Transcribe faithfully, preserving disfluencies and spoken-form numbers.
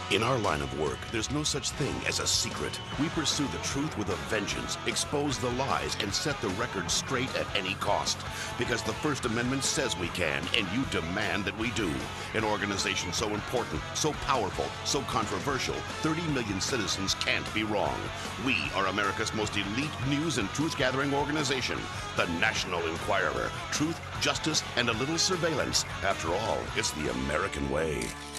In our line of work, there's no such thing as a secret. We pursue the truth with a vengeance, expose the lies, and set the record straight at any cost. Because the First Amendment says we can, and you demand that we do. An organization so important, so powerful, so controversial, thirty million citizens can't be wrong. We are America's most elite news and truth-gathering organization, the National Enquirer. Truth, justice, and a little surveillance. After all, it's the American way.